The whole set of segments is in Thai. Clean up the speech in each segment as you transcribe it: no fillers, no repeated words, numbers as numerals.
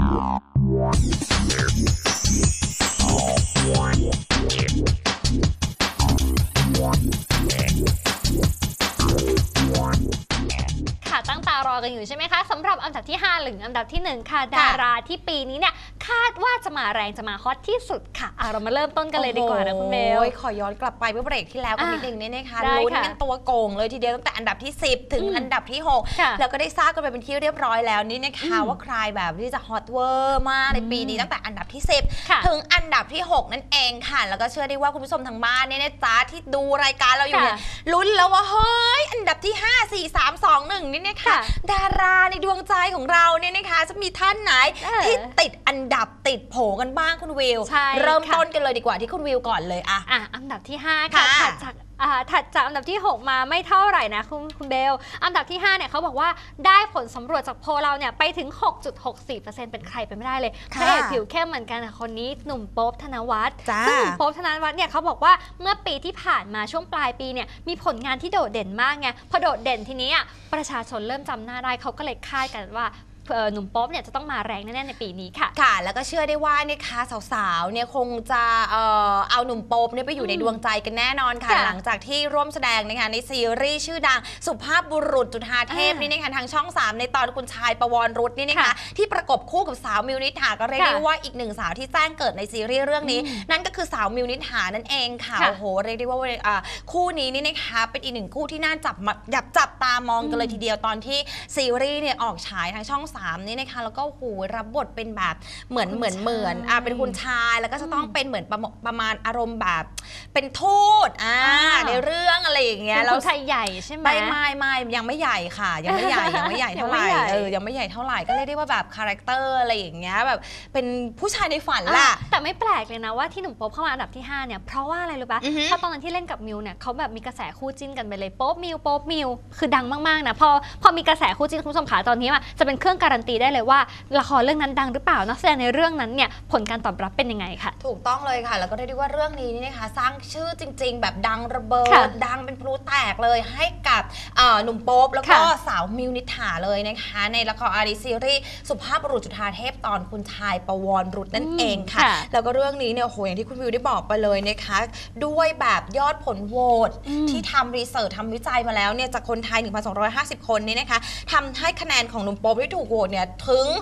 ตั้งตารอกันอยู่ใช่ไหมคะสำหรับอันดับที่5หรืออันดับที่1ค่ะดาราที่ปีนี้เนี่ยคาดว่าจะมาแรงจะมาฮอตที่สุดค่ะเรามาเริ่มต้นกันเลยดีกว่านะคุณเบลขอย้อนกลับไปเมื่อเบรกที่แล้วกันนิดนึงเนี่ยนะคะลุ้นกันตัวโกงเลยทีเดียวตั้งแต่อันดับที่10ถึงอันดับที่6แล้วก็ได้ทราบกันไปเป็นที่เรียบร้อยแล้วนี่นะคะว่าใครแบบที่จะฮอตเวอร์มากในปีนี้ตั้งแต่อันดับที่10ถึงอันดับที่6นั่นเองค่ะแล้วก็เชื่อได้ว่าคุณผู้ชมทางบ้านเนี่ยนะจ๊ะที่ดูรายการเราอยู่เนี่ยลุ้นแล้วว่าเฮ้ยอันดับที่5 4 3 2 1นี่นะคะดาราในดวงใจของเราเนี่ยนะคะจะมีท่านไหนที่ติดอันดับติดโผกันบ้างคุณวิวเริ่มต้นกันเลยดีกว่าที่คุณวิวก่อนเลยอันดับที่5ค่ะถัดจากอันดับที่6มาไม่เท่าไหร่นะคุณเบลอันดับที่5เนี่ยเขาบอกว่าได้ผลสำรวจจากโพลเราเนี่ยไปถึง 6.64% เป็นใครไปไม่ได้เลยพระเอกผิวเข้มเหมือนกันคนนี้หนุ่มโป๊ปธนวัฒน์ซึ่งหนุ่มโป๊ปธนวัฒน์เนี่ยเขาบอกว่าเมื่อปีที่ผ่านมาช่วงปลายปีเนี่ยมีผลงานที่โดดเด่นมากไงพอโดดเด่นทีนี้ประชาชนเริ่มจำหน้าได้เขาก็เลยคาดกันว่าหนุ่มโป๊ปเนี่ยจะต้องมาแรงแน่ๆในปีนี้ค่ะแล้วก็เชื่อได้ว่านะคะสาวๆเนี่ยคงจะเอาหนุ่มโป๊ปเนี่ยไปอยู่ในดวงใจกันแน่นอนค่ะหลังจากที่ร่วมแสดงนะคะในซีรีส์ชื่อดังสุภาพบุรุษจุฑาเทพนี่นะคะทางช่อง3ในตอนคุณชายประวรรุตนี่นะคะที่ประกบคู่กับสาวมิวนิษฐาก็เรียกได้ว่าอีกหนึ่งสาวที่แจ้งเกิดในซีรีส์เรื่องนี้นั่นก็คือสาวมิวนิษฐานั่นเองค่ะโอ้โหเรียกได้ว่าคู่นี้นี่นะคะเป็นอีกหนึ่งคู่ที่น่าจับตามองกันเลยทีเดียวตอนที่ซีรีส์เนี่ยออกฉายทางช่อง3นี่นะคะแล้วก็โหรับบทเป็นแบบเหมือนเป็นคุณชายแล้วก็จะต้องเป็นเหมือนประมาณอารมณ์แบบเป็นทูตในเรื่องอะไรอย่างเงี้ยแล้วชายใหญ่ใช่ไหมไม่ยังไม่ใหญ่ค่ะยังไม่ใหญ่เท่าไหร่ยังไม่ใหญ่เท่าไหร่ก็เรียกได้ว่าแบบคาแรคเตอร์อะไรอย่างเงี้ยแบบเป็นผู้ชายในฝันล่ะแต่ไม่แปลกเลยนะว่าที่หนุ่มโป๊ปเข้ามาอันดับที่5เนี่ยเพราะว่าอะไรรู้ปะเพราะตอนนั้นที่เล่นกับมิวเนี่ยเขาแบบมีกระแสคู่จิ้นกันไปเลยโป๊ปมิวคือดังมากๆนะพอมีกระแสคู่จิ้นคุณผู้ชมขาตอนนี้จะเป็นเครื่องการันตีได้เลยว่าละครเรื่องนั้นดังหรือเปล่านักแสดงในเรื่องนั้นเนี่ยผลการตอบรับเป็นยังไงค่ะถูกต้องเลยค่ะแล้วก็ได้ว่าเรื่องนี้นี่นะคะสร้างชื่อจริงๆแบบดังระเบิดดังเป็นพลุแตกเลยให้กับหนุ่มโป๊ปแล้วก็สาวมิวนิษฐาเลยนะคะในละครซีรีส์สุภาพบุรุษจุฑาเทพตอนคุณชายประวรรุตนั่นเองค่ะแล้วก็เรื่องนี้เนี่ยโหอย่างที่คุณวิวได้บอกไปเลยนะคะด้วยแบบยอดผลโหวตที่ทำรีเสิร์ชทำวิจัยมาแล้วเนี่ยจากคนไทย 1,250 คนนี้นะคะทำให้คะแนนของหนุ่มโป๊ปที่ถูกโหวตเนี่ยถึง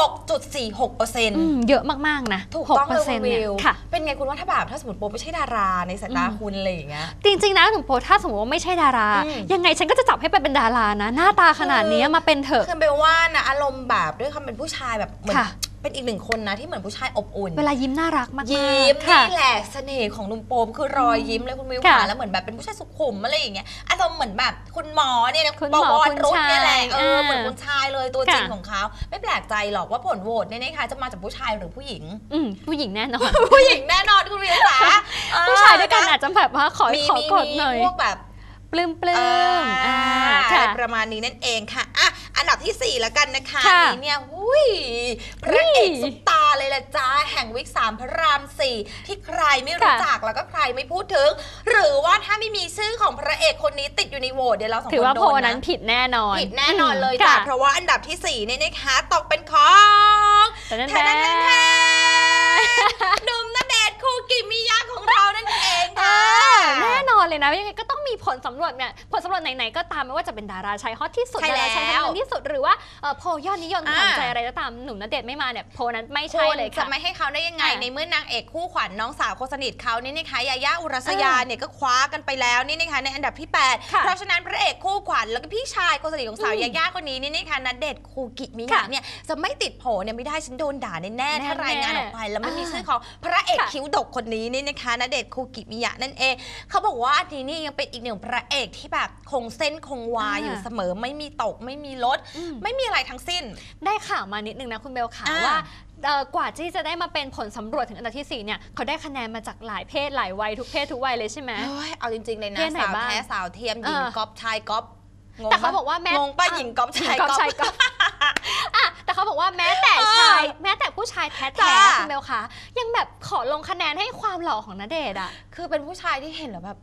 6.46% เยอะมากๆนะถูกต้องเลยคุณวิวเป็นไงคุณว่าถ้าสมมติโป๊ปไม่ใช่ดาราในสายตาคุณอะไรอย่างเงี้ยจริงๆนะหนุ่มโป๊ปถ้าสมมติว่าไม่ใช่ดารายังไงฉันก็จะจับให้ไปเป็นดารานะหน้าตาขนาดนี้มาเป็นเถอะคือเบลว่านะอารมณ์แบบด้วยคำเป็นผู้ชายแบบเหมือนเป็นอีกหนึ่งคนนะที่เหมือนผู้ชายอบอุ่นเวลายิ้มน่ารักมากยิ้มนี่แหละเสน่ห์ของหนุ่มโป๊ปคือรอยยิ้มเลยคุณวิวค่ะแล้วเหมือนแบบเป็นผู้ชายสุขุมอะไรอย่างเงี้ยอารมณ์เหมือนแบบคุณหมอเนี่ยปวรรุตเนี่ยแหละเหมือนคุณชายเลยตัวจริงของเขาไม่แปลกใจหรอกว่าผลโหวตเนี่ยนะคะจะมาจากผู้ชายหรือผู้หญิงผู้หญิงแน่นอนผู้หญิงแน่นอนคุณวิวจ๋าผู้ชายด้วยกันอาจจะแบบว่าขอกดหน่อยพวกแบบปลื้มประมาณนี้นั่นเองค่ะอันดับที่4แล้วกันนะคะนี่เนี่ยพระเอกซุปตาเลยละจ้าแห่งวิก3พระราม4ที่ใครไม่รู้จักแล้วก็ใครไม่พูดถึงหรือว่าถ้าไม่มีชื่อของพระเอกคนนี้ติดอยู่ในโหวตเดี๋ยวเราสองคนถือว่าโพลนั้นผิดแน่นอนเลยจ้ะเพราะว่าอันดับที่4เนี่ยนะคะตกเป็นของแทนหนุ่มณเดชน์คูกิมิยะของเรานั่นเองค่ะแน่นอนเลยนะยังไงก็ต้องมีผลสำรวจเนี่ยผลสำรวจไหนๆก็ตามไม่ว่าจะเป็นดาราชายฮอตที่สุดดาราชายฮอตที่สุดหรือว่าโพลยอดนิยมขวัญใจอะไรก็ตามหนุ่มณเดชน์ไม่มาเนี่ยโพลนั้นไม่ใช่เลยค่ะจะไม่ให้เขาได้ยังไงในเมื่อนางเอกคู่ขวัญน้องสาวคนสนิทเขานี่นะคะยาย่าอุรัสยาเนี่ยก็คว้ากันไปแล้วนี่นะคะในอันดับที่8เพราะฉะนั้นพระเอกคู่ขวัญแล้วก็พี่ชายคนสนิทของสาวยาย่าคนนี้นี่นะคะณเดชน์คูกิมิยะเนี่ยจะไม่ติดโผเนี่ยไม่ได้ฉันโดนด่าแน่ถ้ารายงานออกไปแล้วไม่มีชื่อของพระเอกคิ้วดกคนนี้นี่นะคะณเดชน์คูกิมิยะนั่นเองเขาบอกว่าอันนี้นี่ยังเป็นอีกหนึ่งพระเอกที่แบบคงเส้นคงวาอยู่เสมอไม่มีตกไม่มีลดไม่มีอะไรทั้งสิ้นได้ข่าวมานิดนึงนะคุณเบลค่ะว่ากว่าที่จะได้มาเป็นผลสำรวจถึงอันดับที่4เนี่ยเขาได้คะแนนมาจากหลายเพศหลายวัยทุกเพศทุกวัยเลยใช่ไหมเอาจริงๆเลยนะสาวแท้สาวเทียมหญิงก๊อปชายก๊อปแต่เขาบอกว่างงป้าหญิงก๊อปชายก๊อปแต่เขาบอกว่าแม้แต่ผู้ชายแท้ๆคุณเบลคะยังแบบขอลงคะแนนให้ความหล่อของณเดชน์คือเป็นผู้ชายที่เห็นแล้วแบบโห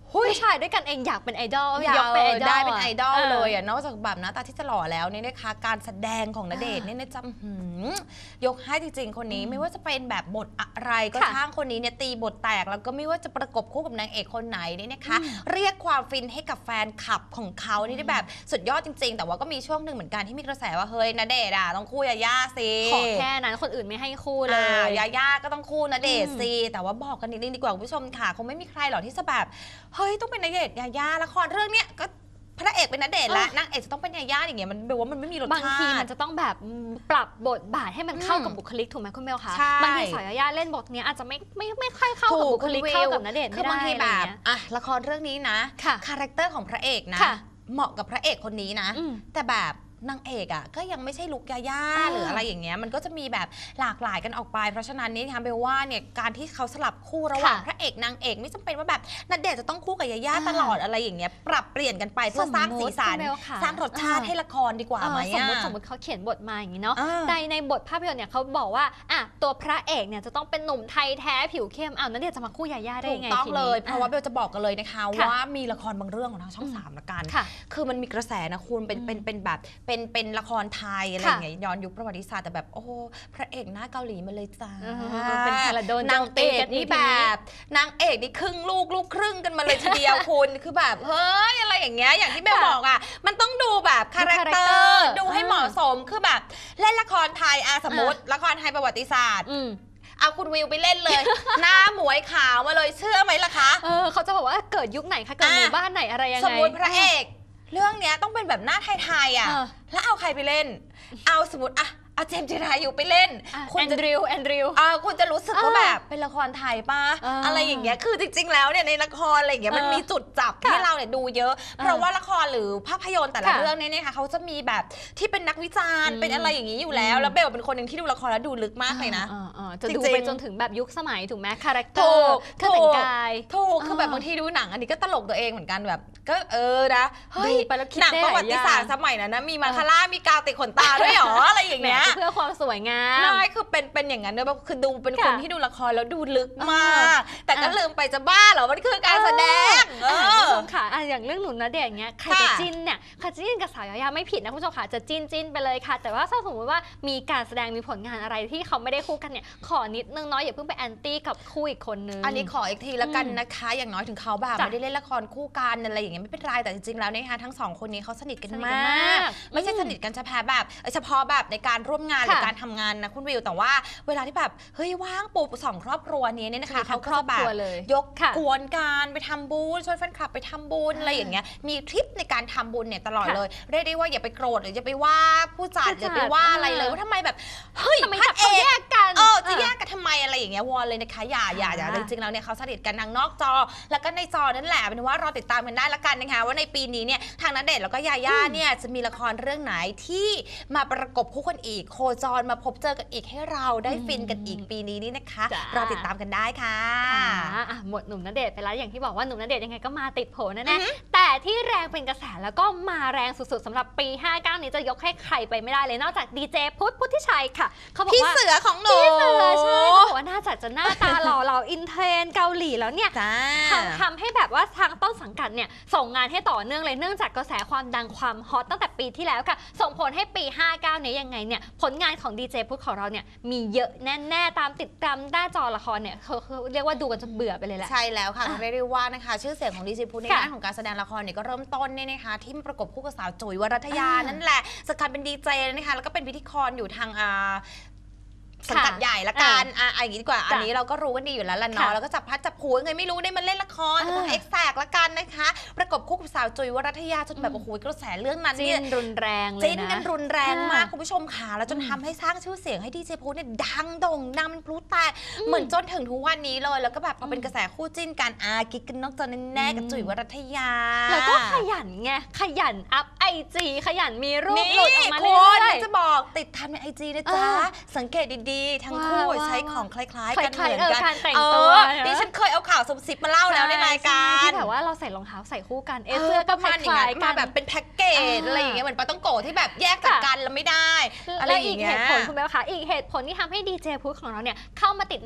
ผู้ชายด้วยกันเองอยากเป็นไอดอลอยากยกเป็นไอดอลได้เป็นไอดอลเออเลยนอกจากแบบหน้าตาที่จะหล่อแล้วเนี่ยนะคะการแสดงของณเดชน์เนี่ยนะจ๊ะยกให้จริงๆคนนี้ไม่ว่าจะเป็นแบบบทอะไรก็ค่ะช่างคนนี้เนี่ยตีบทแตกแล้วก็ไม่ว่าจะประกบคู่กับนางเอกคนไหนเนี่ยนะคะเรียกความฟินให้กับแฟนคลับของเขานี่ได้แบบสุดยอดจริงๆ แต่ว่าก็มีช่วงหนึ่งเหมือนกันที่มีกระแสว่าเฮ้ยณเดชน์อ่ะต้องคู่ยาย่าสิขอแค่นั้นคนอื่นไม่ให้คู่เลยยาย่าก็ต้องคู่ณเดชน์สิแต่ว่าบอกกันนิดนึงดีกว่าคุณผู้ชมค่ะคงไม่มีใครหรอกที่จะแบบเฮ้ยต้องเป็นณเดชน์ยาย่าละครเรื่องเนี้ยก็พระเอกเป็นณเดชน์และนางเอกจะต้องเป็นยาย่าอย่างเงี้ยมันแปลว่ามันไม่มีรสชาติบางทีมันจะต้องแบบปรับบทบาทให้มันเข้ากับบุคลิกถูกไหมคุณเบลคะใช่บางทีสาวยาย่าเล่นบทเนี้ยอาจจะไม่ค่อยเข้ากับบุคลิกเข้ากับณเดชน์คืไม่อบางได้ทีอะไรแบอย่างบเงี้ยอ่ะละครเรื่องนี้นะค่ะคาแรคเตอร์ของพระเอกนะค่ะเหมาะกับพระเอกคนนี้นะอืมแต่แบบนางเอกอ่ะก็ยังไม่ใช่ลุคยาย่าหรืออะไรอย่างเงี้ยมันก็จะมีแบบหลากหลายกันออกไปเพราะฉะนั้นนี่นะคะเบลว่าเนี่ยการที่เขาสลับคู่ระหว่างค่ะพระเอกนางเอกไม่จำเป็นว่าแบบณเดชน์จะต้องคู่กับยาย่าตลอดอะไรอย่างเงี้ยปรับเปลี่ยนกันไปเพื่อสร้างสีสันสมมุติคุณเบลค่ะสร้างรสชาติให้ละครดีกว่าไหมสมมติเขาเขียนบทมาอย่างนี้เนาะอ่าในบทภาพยนตร์เนี่ยเขาบอกว่าอ่ะตัวพระเอกเนี่ยจะต้องเป็นหนุ่มไทยแท้ผิวเข้มอ้าวนั่นเดี๋ยวจะมาคู่ยาย่าได้ถูยักงไงต้องทีเลนี้ย เพราะว่าเบลจะบอกกันเลยนะคะค่ะว่ามีละครบางเรื่องของทางช่องสามละกันค่ะคือมันมีกระแสนะคุณเป็นแบบเป็นละครไทยอะไรอย่างเงี้ยย้อนยุคประวัติศาสตร์แต่แบบโอ้โหพระเอกหน้าเกาหลีมาเลยจ้าเป็นพาราโดนนางเอกกันอีนี่กแบบนางเอกนี่ครึ่งลูกครึ่งกันมาเลยทีเดียวคุณคือแบบเฮ้ยอะไรอย่างเงี้ยอย่างที่เบลบอกอ่ะมันต้องดูแบบคาแรคเตอร์ดูให้เหมาะสมคือแบบเล่นละครไทยสมมติละครไทยประวัติศาสตร์อืมเอาคุณวิวไปเล่นเลย หน้าหมวยขาวมาเลยเชื่อไหมล่ะคะเขาจะบอกว่าเกิดยุคไหนคะเกิดหมู่บ้านไหนอะไรยังไงสมมติพระเอก เรื่องเนี้ยต้องเป็นแบบหน้าไทยๆอ่ะเออแล้วเอาใครไปเล่น เอาสมมติเอาเจมส์จิรายุไปเล่นแอนดริวคุณจะรู้สึกว่าแบบเป็นละครไทยป่ะ อะไรอย่างเงี้ยคือจริงๆแล้วเนี่ยในละครอะไรอย่างเงี้ยมันมีจุดจับให้เราเนี่ยดูเยอะ เพราะว่าละครหรือภาพยนตร์แต่ละค่ะเรื่องเนี่ยนะคะเขาจะมีแบบที่เป็นนักวิจารณ์เป็นอะไรอย่างงี้อยู่แล้วแล้วเบลเป็นคนหนึ่งที่ดูละครแล้วดูลึกมากเลยนะจะดูจริงๆไปจนถึงแบบยุคสมัยถูกไหมคาแรคเตอถูร์กเครื่องแต่งกายถูกคือแบบบางทีดูหนังอันนี้ก็ตลกตัวเองเหมือนกันแบบก็นะเฮ้ยดูไปแล้วคิดหนังได้ประวัติศาสตร์หลายอย่างสมัยนั้นนะมีมาคาร่ามีกาวติดขนตาด้วยเหรออะไรอย่างแหมเงี้ยเพื่อความสวยงามใช่คือเป็นอย่างนั้นด้วยแบบคือดูเป็นคนค่ะที่ดูละครแล้วดูลึกมาก แต่ก็ลืมไปจะบ้าเหรอมันคือการแสดงคุณผู้ชมค่ะอย่างเรื่องหนุ่มณเดชน์อย่างเงี้ยใครจะค่ะจิ้นเนี่ยใครจะจิ้นกับสาวยายาไม่ผิดนะคุณผู้ชมค่ะจะจิ้นไปเลยค่ะ แต่ว่าถ้าสมมติว่ามีการแสดงมีผลงานอะไรที่เขาไม่ได้คู่กันเนี่ยขอนิดนึงเนาะอย่าเพิ่งไปแอนตี้กับคู่อีกคนนึงอันนี้ขออีกทีละกันนะคะ อย่างน้อยถึงเขาแบบจ้ะไม่ได้เล่นละครคู่กันอะไรอย่างเงี้ยไม่เป็นไรแต่จริงๆแล้วนะคะทั้งสองคนนี้เขาสนิทกันสนิทมกันมาาก ก ไม่ใช่สนิทกันเฉพาะแบบในการร่วมงานหรือค่ะการทำงานนะคุณวิวแต่ว่าเวลาที่แบบเฮ้ยว่างปุ๊บสองครอบครัวนี้เนี่ยนะคะทั้เขางก็ครอบจะแบคบรัวเลยยกค่ะกวนการไปทำบุญชวนแฟนคลับไปทำบุญอะไรอย่างเงี้ยมีทริปในการทำบุญเนี่ยตลอดค่ะเลยเรียกได้ว่าอย่าไปโกรธหรืออย่าไปว่าผู้จัดผู้จัดอย่าไปว่าอะไรเลยว่าทำไมแบบเฮ้ยทำไมพจัระบเอเขาแยกกกันจะแยกกันทำไมอะไรอย่างเงี้ยวอนเลยนะคะอย่าจริงๆแล้วเนี่ยเขาสนิทกันทางนอกจอ แล้วก็ในจอนั่นแหละเป็นว่ารอติดตามกันได้ละกันนะคะว่าในปีนี้เนี่ยทางณเดชน์แล้วก็ยาย่าเนี่ยจะมีละครเรื่องไหนที่มาประกบคู่กันอีกโคจรมาพบเจอกันอีกให้เราได้ฟินกันอีกปีนี้นี่นะคะจ้ะรอติดตามกันได้ค่ะหมดหนุ่มณเดชน์ไปแล้วอย่างที่บอกว่าหนุ่มณเดชน์ยังไงก็มาติดโผแน่ๆแต่ที่แรงเป็นกระแสแล้วก็มาแรงสุดๆสำหรับปี 59 นี้จะยกให้ใครไปไม่ได้เลยนอกจากดีเจพุทธิชัยค่ะเขาบอกพี่ว่าเสือของหนูพี่เสือใช่เขาบอกว่าน่าจะหน้าตาหล่อเหลาอินเทรนด์เกาหลีแล้วเนี่ยจ้าทำให้แบบว่าทางต้นสังกัดเนี่ยส่งงานให้ต่อเนื่องเลยเนื่องจากกระแสความดังความฮอตตั้งแต่ปีที่แล้วค่ะส่งผลให้ปี 59 เนี่ยยังไงเนี่ยผลงานของดีเจพุทธของเราเนี่ยมีเยอะแน่ๆตามติดตามหน้าจอละครเนี่ยเขาเรียกว่าดูกันจนเบื่อไปเลยแหละใช่แล้วค่ะเรียกได้ว่านะคะชื่อเสียงของดีเจพุทธในค่ะด้านของการแสดงละครเนี่ยก็เริ่มต้นเนี่ยนะคะที่ประกบคู่กับสาวจุ๋ยวรัตยานั่นแหละจากการเป็นดีเจนะคะแล้วก็เป็นพิธีกรอยู่ทางสังกัดใหญ่ละกันอย่างนี้ดีกว่าอันนี้เราก็รู้กันดีอยู่แล้วล่ะเนาะค่ะแล้วก็จับพัดจับผูไงไม่รู้ได้มาเล่นละครทางเอ็กแซกละกันนะคะประกบคู่กับสาวจุ๋ยวรัตยาจนแบบโอ้โหกระแสเรื่องนั้นจิ้เนี่ยนรุนแรงเลยนะจิ้นกันรุนแรงมากค่ะคุณผู้ชมค่ะแล้วจนทำให้สร้างชื่อเสียงให้ดีเจพุทธเนี่ยดังโด่งดังเป็นพลุแตกเหมือนจนถึงทุกวันนี้เลยแล้วก็แบบพอเป็นกระแสคู่จิ้นกันกิ๊กกันนอกจอแน่ๆกับจุ๋ยวรัตยาแล้วก็ขยันไงขยันอัพไอจีขยันมีรูปนี่หลุดออกมาคุเรื่ณอยจะบอกติดทำในไอจีนะจ๊ะเออสังเกตดีๆ ทั้งคู่ว่าใช้ของคล้ายๆกันคล้ายๆเหมือนกันการแต่งตัวดิฉันเคยเอาข่าวซุบซิบมาเล่าแล้วในรายกาใช่รที่แบบว่าเราใส่รองเท้าใส่คู่กันเสื้อก็ประคมาณอย่างล้านั้ยนๆกัมาน แบบเป็นแพ็กเกจอะไรอย่างเงี้ยเหมือนปาต้องโกะที่แบบแยกจากกันแล้วไม่ได้อะไรและออีย่าก งเงี้เหยตุผลคุณแม่คะอีกเหตุผลที่ทำให้ดีเจพุทธของเราเนี่ยเข้ามาติดใน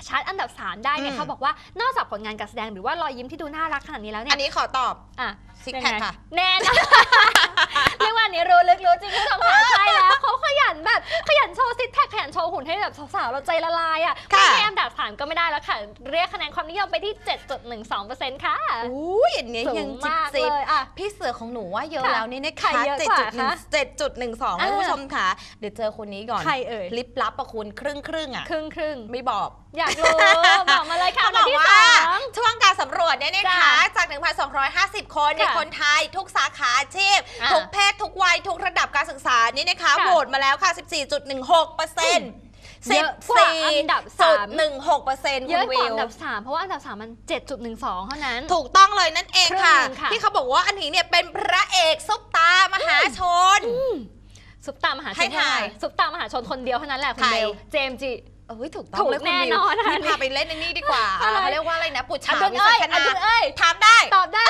ชาร์ตอันดับ 3 ได้เนี่ยเขาบอกว่านอกจากผลงานการแสดงหรือว่ารอยยิ้มที่ดูน่ารักขนาดนี้แล้วเนี่ยอันนี้ขอตอบอ่ะซิกแพคค่ะแน่นอน เรียกว่าอันนี้รู้ลึกรู้จริงคุณผู้ชมค่ะใช่แล้วเขาขยันแบบขยันโชว์ซิกแพคขยันโชว์หุ่นให้แบบสาวๆเราใจละลายอ่ะไม่ให้อันดับ 3 ก็ไม่ได้แล้วค่ะเรียกคะแนนความนิยมไปที่ 7.12% ค่ะอุ้ยอันนี้ยังจิบพี่เสือของหนูว่าเยอะแล้วนี่นะคะ 7.12นะคุณผู้ชมค่ะเดี๋ยวเจอคนนี้ก่อนใครเอ่ยลิปลับประคุณครึ่งอ่ะครึ่งไม่บอกอยากรู้บอกมาเลยค่ะบอกที่ว่าช่วงการสำรวจเนี่ยนะคะจาก 1,250 คนในคนไทยทุกสาขาอาชีพทุกเพศทุกวัยทุกระดับการศึกษานี่นะคะโหวตมาแล้วค่ะ 14.16% เยอะกว่าอันดับ 14.16% เยอะกว่าอันดับ 3เพราะว่าอันดับ 3 มัน 7.12 เท่านั้นถูกต้องเลยนั่นเองค่ะที่เขาบอกว่าอันนี้เนี่ยเป็นพระเอกซุปตามหาชนซุปตามหาชนซุปตามหาชนคนเดียวเท่านั้นแหละคุณเบลเจมส์จิถูกต้องเลยคุณวิวพี่พาไปเล่นในนี่ดีกว่าเขาเรียกว่าอะไรนะปุจฉาวิสัชนาถามได้ตอบได้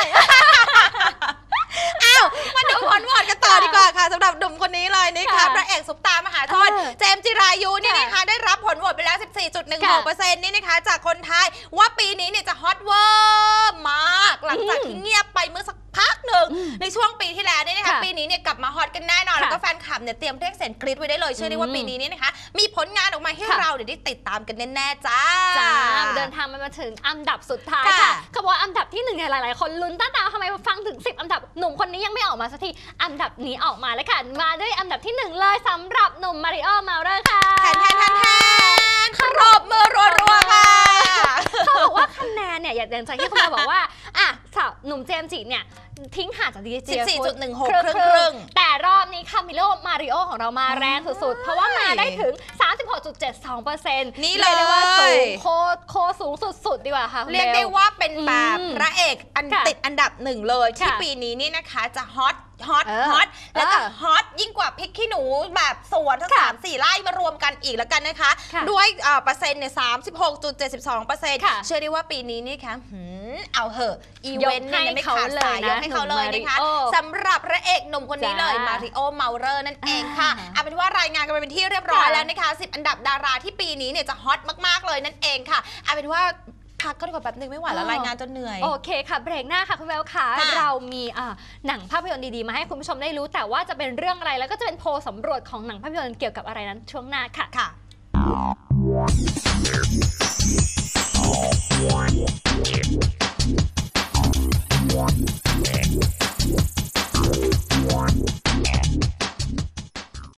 อ้าวมาดูผลโหวตกันต่อดีกว่าค่ะสำหรับหนุ่มคนนี้เลยนะคะพระเอกซุปตามหาชนเจมส์จิรายุนี่นะคะได้รับผลโหวตไปแล้ว 14.16% นี่นะคะจากคนไทยว่าปีนี้เนี่ยจะฮอตเวอร์มากหลังจากที่เงียบไปเมื่อสักพักหนึ่งในช่วงปีที่แล้วนี่นะคะปีนี้เนี่ยกลับมาฮอตกันแน่นอนแล้วก็แฟนคลับเนี่ยเตรียมเรียกเสียงกรี๊ดไว้ได้เลยเชื่อได้ว่าปีนี้นี่นะคะมีผลงานออกมาให้เราได้ติดตามกันแน่ๆจ้าเดินทางมาถึงอันดับสุดท้ายค่ะเขาบอกว่าอันดับที่1เนี่ยหลายๆคนลุ้นตั้งแต่ทำไมฟังถึง10อันดับหนุ่มคนนี้ยังไม่ออกมาสักทีอันดับนี้ออกมาแล้วค่ะมาด้วยอันดับที่1เลยสำหรับหนุ่มมาริโอเมาเลอร์ค่ะแทนปรบมือรัวๆค่ะเขาบอกว่าคะแนนเนี่ยอย่างจากที่คุณมาบอกว่าอ่ะสาวหนุ่มเจมส์จิเนี่ยทิ้งห่างจากดีเจ 14.16 ครึ่งแต่รอบนี้คามิโลมาริโอของเรามาแรงสุดๆเพราะว่ามาได้ถึง 36.72% นี่เลยว่าสูงโคสูงสุดๆดีกว่าค่ะเรียกได้ว่าเป็นแบบพระเอกติดอันดับ1เลยที่ปีนี้นี่นะคะจะฮอตแล้วก็ฮอตยิ่งกว่าพริกขี้หนูแบบสวนทั้ง3-4 ไร่มารวมกันอีกแล้วกันนะคะด้วยเปอร์เซ็นต์เนี่ย 36.72% เชื่อได้ว่าปีนี้นี่ค่ะเอาเหอะอีเวนต์เนี่ยไม่ขาดสายยกให้เขาเลยนะคะสำหรับพระเอกหนุ่มคนนี้เลยมาริโอเมาเลอร์นั่นเองค่ะเอาเป็นว่ารายงานกันไปเป็นที่เรียบร้อยแล้วนะคะ10อันดับดาราที่ปีนี้เนี่ยจะฮอตมากๆเลยนั่นเองค่ะเอาเป็นว่าพักก็ดีกว่าแป๊บนึงไม่ไหวแล้วรายงานจนเหนื่อยโอเคค่ะเบรกหน้าค่ะคุณแววค่ะเรามีหนังภาพยนตร์ดีๆมาให้คุณผู้ชมได้รู้แต่ว่าจะเป็นเรื่องอะไรแล้วก็จะเป็นโพลสำรวจของหนังภาพยนตร์เกี่ยวกับอะไรนั้นช่วงหน้าค่ะ